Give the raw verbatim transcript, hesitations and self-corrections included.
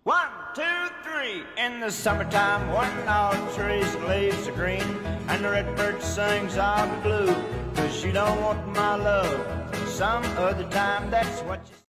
One, two, three. In the summertime, when all the trees and leaves are green, and the redbird sings of the blue, 'cause you don't want my love. Some other time, that's what you